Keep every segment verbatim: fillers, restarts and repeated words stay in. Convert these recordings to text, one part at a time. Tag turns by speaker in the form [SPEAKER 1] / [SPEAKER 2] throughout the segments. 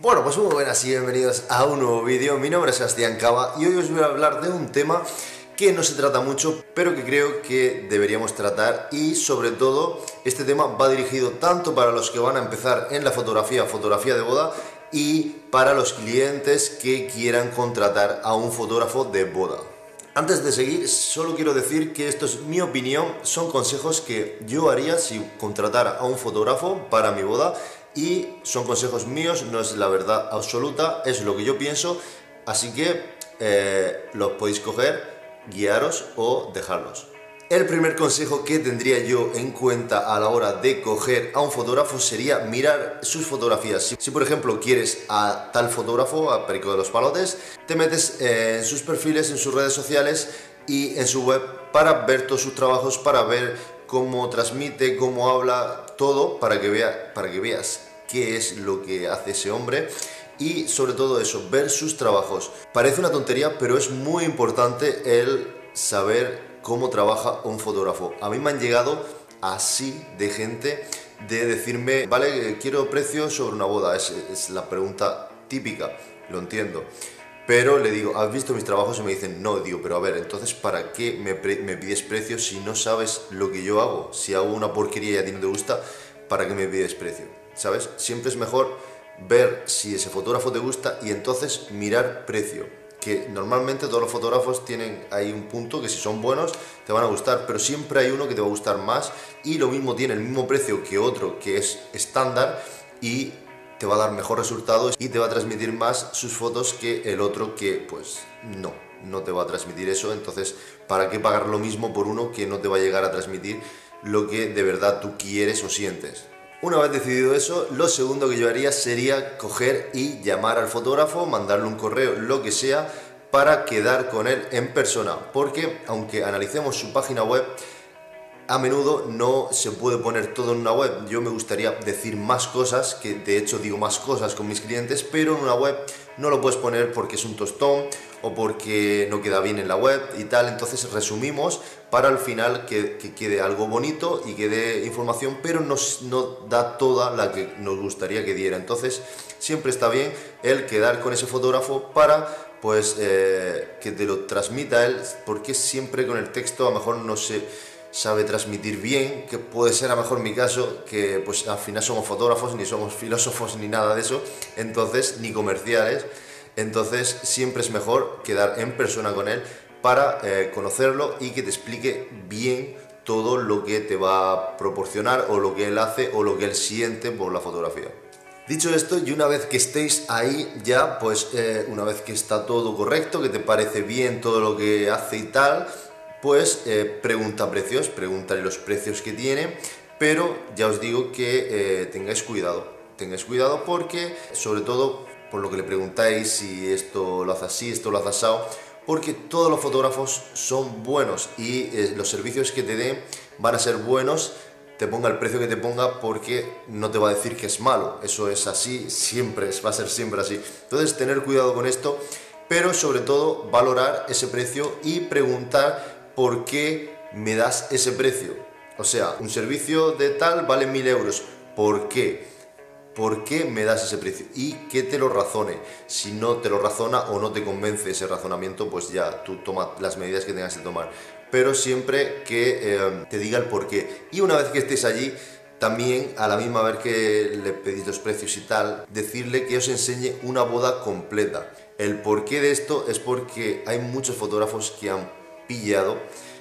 [SPEAKER 1] Bueno, pues muy buenas y bienvenidos a un nuevo vídeo. Mi nombre es Sebastián Cava y hoy os voy a hablar de un tema que no se trata mucho, pero que creo que deberíamos tratar, y sobre todo este tema va dirigido tanto para los que van a empezar en la fotografía, fotografía de boda, y para los clientes que quieran contratar a un fotógrafo de boda. Antes de seguir, solo quiero decir que esto es mi opinión, son consejos que yo haría si contratara a un fotógrafo para mi boda, y son consejos míos, no es la verdad absoluta, es lo que yo pienso, así que eh, los podéis coger, guiaros o dejarlos. El primer consejo que tendría yo en cuenta a la hora de coger a un fotógrafo sería mirar sus fotografías. Si, si por ejemplo quieres a tal fotógrafo, a Perico de los Palotes, te metes eh, en sus perfiles, en sus redes sociales y en su web para ver todos sus trabajos, para ver cómo transmite, cómo habla, todo, para que, vea, para que veas qué es lo que hace ese hombre. Y sobre todo eso, ver sus trabajos. Parece una tontería, pero es muy importante el saber cómo trabaja un fotógrafo. A mí me han llegado así de gente de decirme, vale, quiero precio sobre una boda. Es, es la pregunta típica, lo entiendo. Pero le digo, ¿has visto mis trabajos? Y me dicen, no. Digo, pero a ver, entonces ¿para qué me, me pides precio si no sabes lo que yo hago? Si hago una porquería y a ti no te gusta, ¿para qué me pides precio? ¿Sabes? Siempre es mejor ver si ese fotógrafo te gusta y entonces mirar precio. Que normalmente todos los fotógrafos tienen ahí un punto que si son buenos te van a gustar, pero siempre hay uno que te va a gustar más, y lo mismo tiene el mismo precio que otro que es estándar y te va a dar mejor resultados y te va a transmitir más sus fotos que el otro que pues no, no te va a transmitir eso. Entonces, ¿para qué pagar lo mismo por uno que no te va a llegar a transmitir lo que de verdad tú quieres o sientes? Una vez decidido eso, lo segundo que yo haría sería coger y llamar al fotógrafo, mandarle un correo, lo que sea, para quedar con él en persona, porque aunque analicemos su página web, a menudo no se puede poner todo en una web. Yo me gustaría decir más cosas, que de hecho digo más cosas con mis clientes, pero en una web no lo puedes poner porque es un tostón o porque no queda bien en la web y tal. Entonces resumimos para al final que, que quede algo bonito y que dé información, pero no, no da toda la que nos gustaría que diera. Entonces siempre está bien el quedar con ese fotógrafo para pues eh, que te lo transmita él, porque siempre con el texto a lo mejor no se sabe transmitir bien, que puede ser a lo mejor mi caso, que pues al final somos fotógrafos, ni somos filósofos ni nada de eso, entonces ni comerciales. Entonces siempre es mejor quedar en persona con él para eh, conocerlo y que te explique bien todo lo que te va a proporcionar, o lo que él hace, o lo que él siente por la fotografía. Dicho esto, y una vez que estéis ahí ya, pues eh, una vez que está todo correcto, que te parece bien todo lo que hace y tal, pues eh, pregunta precios, pregúntale los precios que tiene, pero ya os digo que eh, tengáis cuidado, tengáis cuidado porque, sobre todo por lo que le preguntáis, si esto lo hace así, esto lo hace asado, porque todos los fotógrafos son buenos y eh, los servicios que te den van a ser buenos, te ponga el precio que te ponga, porque no te va a decir que es malo. Eso es así, siempre, va a ser siempre así. Entonces tener cuidado con esto, pero sobre todo valorar ese precio y preguntar ¿por qué me das ese precio? O sea, un servicio de tal vale mil euros. ¿Por qué? ¿Por qué me das ese precio? Y que te lo razone. Si no te lo razona o no te convence ese razonamiento, pues ya tú toma las medidas que tengas que tomar. Pero siempre que eh, te diga el por qué. Y una vez que estés allí, también a la misma vez que le pedís los precios y tal, decirle que os enseñe una boda completa. El porqué de esto es porque hay muchos fotógrafos que han pillado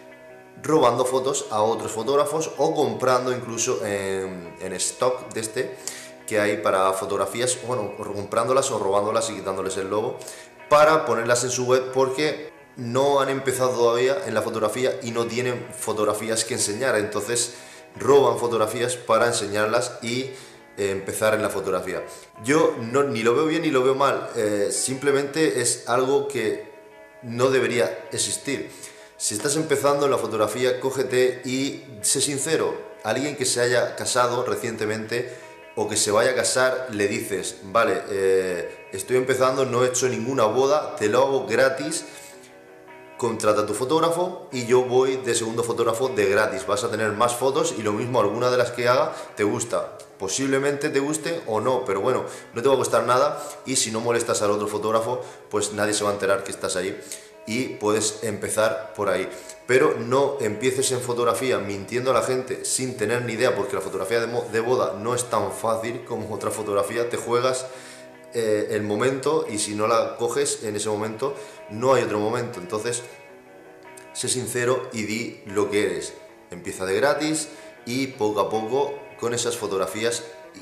[SPEAKER 1] robando fotos a otros fotógrafos, o comprando incluso en, en stock de este que hay para fotografías, bueno, comprándolas o robándolas y quitándoles el logo para ponerlas en su web, porque no han empezado todavía en la fotografía y no tienen fotografías que enseñar. Entonces roban fotografías para enseñarlas y eh, empezar en la fotografía. Yo no, ni lo veo bien ni lo veo mal, eh, simplemente es algo que no debería existir. Si estás empezando en la fotografía, cógete y sé sincero. Alguien que se haya casado recientemente o que se vaya a casar, le dices, vale, eh, estoy empezando, no he hecho ninguna boda, te lo hago gratis, contrata a tu fotógrafo y yo voy de segundo fotógrafo de gratis. Vas a tener más fotos y lo mismo, alguna de las que haga te gusta. Posiblemente te guste o no, pero bueno, no te va a costar nada y si no molestas al otro fotógrafo, pues nadie se va a enterar que estás ahí y puedes empezar por ahí. Pero no empieces en fotografía mintiendo a la gente sin tener ni idea, porque la fotografía de, de boda no es tan fácil como otra fotografía. Te juegas eh, el momento y si no la coges en ese momento, no hay otro momento. Entonces, sé sincero y di lo que eres. Empieza de gratis y poco a poco con esas fotografías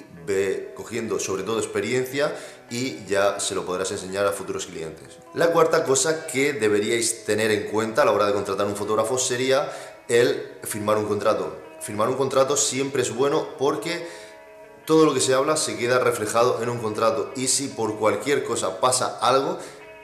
[SPEAKER 1] ve cogiendo sobre todo experiencia y ya se lo podrás enseñar a futuros clientes. La cuarta cosa que deberíais tener en cuenta a la hora de contratar un fotógrafo sería el firmar un contrato. Firmar un contrato siempre es bueno porque todo lo que se habla se queda reflejado en un contrato y si por cualquier cosa pasa algo,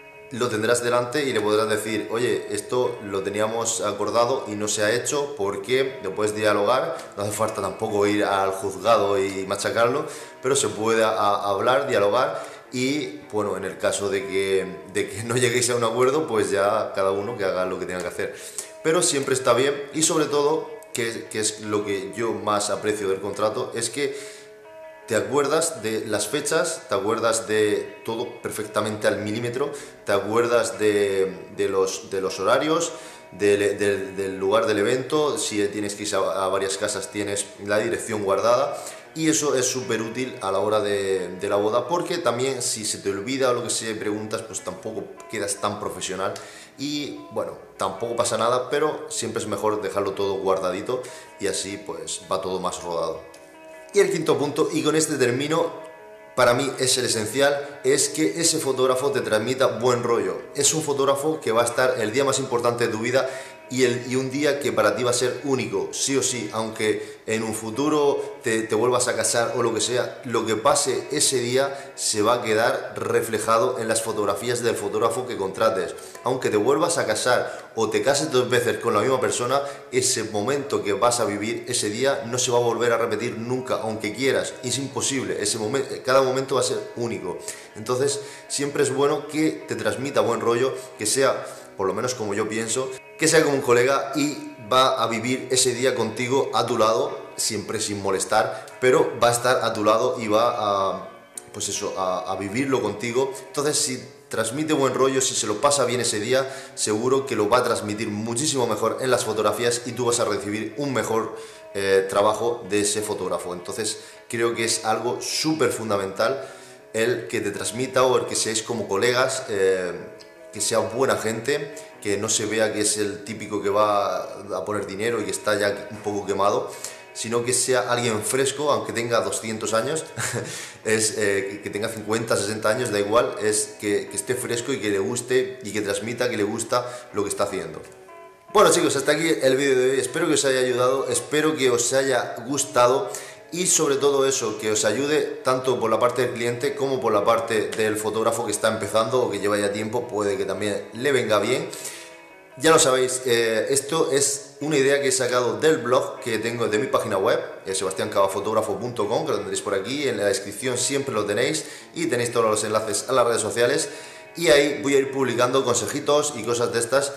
[SPEAKER 1] lo tendrás delante y le podrás decir, oye, esto lo teníamos acordado y no se ha hecho, porque lo puedes dialogar, no hace falta tampoco ir al juzgado y machacarlo, pero se puede a, a hablar, dialogar y, bueno, en el caso de que, de que no lleguéis a un acuerdo, pues ya cada uno que haga lo que tenga que hacer. Pero siempre está bien y sobre todo, que, que es lo que yo más aprecio del contrato, es que te acuerdas de las fechas, te acuerdas de todo perfectamente al milímetro, te acuerdas de, de, los, de los horarios, de, de, del lugar del evento, si tienes que ir a, a varias casas tienes la dirección guardada y eso es súper útil a la hora de, de la boda porque también si se te olvida o lo que se preguntas pues tampoco quedas tan profesional y bueno, tampoco pasa nada, pero siempre es mejor dejarlo todo guardadito y así pues va todo más rodado. Y el quinto punto, y con este termino, para mí es el esencial, es que ese fotógrafo te transmita buen rollo. Es un fotógrafo que va a estar el día más importante de tu vida y, el, y un día que para ti va a ser único, sí o sí, aunque en un futuro te, te vuelvas a casar o lo que sea, lo que pase ese día se va a quedar reflejado en las fotografías del fotógrafo que contrates. Aunque te vuelvas a casar o te cases dos veces con la misma persona, ese momento que vas a vivir ese día no se va a volver a repetir nunca, aunque quieras, es imposible, ese momento, cada momento va a ser único. Entonces siempre es bueno que te transmita buen rollo, que sea, por lo menos como yo pienso, que sea como un colega y va a vivir ese día contigo a tu lado, siempre sin molestar, pero va a estar a tu lado y va a, pues eso, a, a vivirlo contigo. Entonces si transmite buen rollo, si se lo pasa bien ese día, seguro que lo va a transmitir muchísimo mejor en las fotografías y tú vas a recibir un mejor eh, trabajo de ese fotógrafo. Entonces creo que es algo súper fundamental el que te transmita o el que seáis como colegas, eh, que sea buena gente, que no se vea que es el típico que va a poner dinero y que está ya un poco quemado, sino que sea alguien fresco, aunque tenga doscientos años, es, eh, que tenga cincuenta, sesenta años, da igual, es que, que esté fresco y que le guste y que transmita que le gusta lo que está haciendo. Bueno chicos, hasta aquí el vídeo de hoy, espero que os haya ayudado, espero que os haya gustado y sobre todo eso, que os ayude tanto por la parte del cliente como por la parte del fotógrafo que está empezando o que lleva ya tiempo, puede que también le venga bien. Ya lo sabéis, eh, esto es una idea que he sacado del blog que tengo de mi página web, eh, sebastian cava fotógrafo punto com, que lo tendréis por aquí, en la descripción siempre lo tenéis y tenéis todos los enlaces a las redes sociales y ahí voy a ir publicando consejitos y cosas de estas.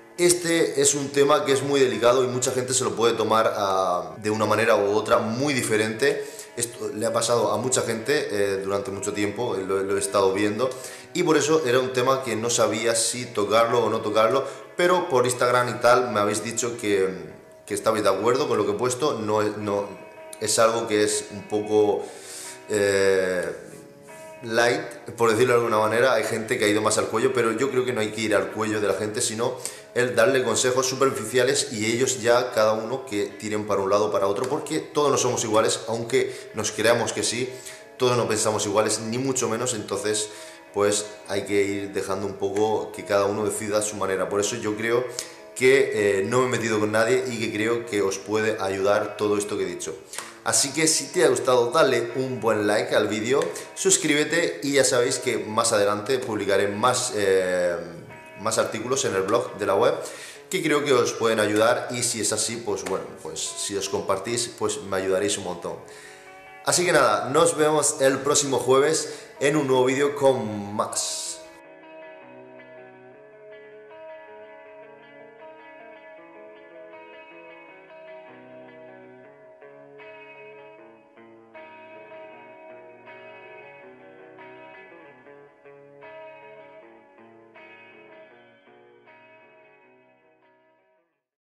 [SPEAKER 1] Este es un tema que es muy delicado y mucha gente se lo puede tomar uh, de una manera u otra muy diferente. Esto le ha pasado a mucha gente eh, durante mucho tiempo, lo, lo he estado viendo y por eso era un tema que no sabía si tocarlo o no tocarlo, pero por Instagram y tal me habéis dicho que, que estabais de acuerdo con lo que he puesto. No, no, es algo que es un poco eh, light, por decirlo de alguna manera. Hay gente que ha ido más al cuello, pero yo creo que no hay que ir al cuello de la gente, sino el darle consejos superficiales y ellos ya cada uno que tiren para un lado o para otro, porque todos no somos iguales, aunque nos creamos que sí, todos no pensamos iguales, ni mucho menos. Entonces pues hay que ir dejando un poco que cada uno decida a su manera. Por eso yo creo que eh, no me he metido con nadie y que creo que os puede ayudar todo esto que he dicho. Así que si te ha gustado, dale un buen like al vídeo, suscríbete y ya sabéis que más adelante publicaré más, eh, más artículos en el blog de la web que creo que os pueden ayudar, y si es así, pues bueno, pues si os compartís, pues me ayudaréis un montón. Así que nada, nos vemos el próximo jueves en un nuevo vídeo con más.